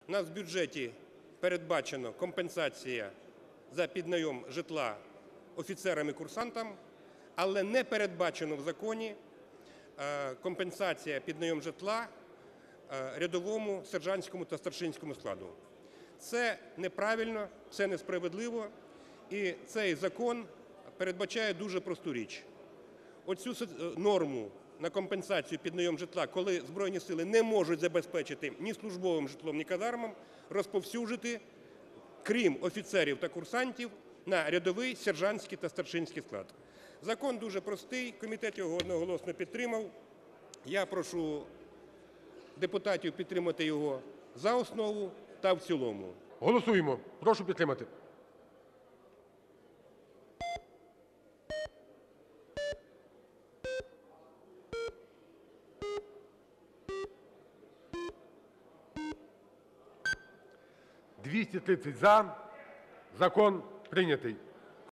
У нас в бюджеті передбачена компенсація за піднайом житла офіцерам і курсантам, але не передбачено в законі компенсація під найм житла рядовому, сержантському та старшинському складу. Це неправильно, це несправедливо, і цей закон передбачає дуже просту річ. Оцю норму на компенсацію під найм житла, коли Збройні Сили не можуть забезпечити ні службовим житлом, ні казармам, розповсюдити, крім офіцерів та курсантів, на рядовий, сержантський та старшинський склад. Закон дуже простий, комітет його одноголосно підтримав. Я прошу депутатів підтримати його за основу та в цілому. Голосуємо. Прошу підтримати. – 230 – за. Закон прийнятий.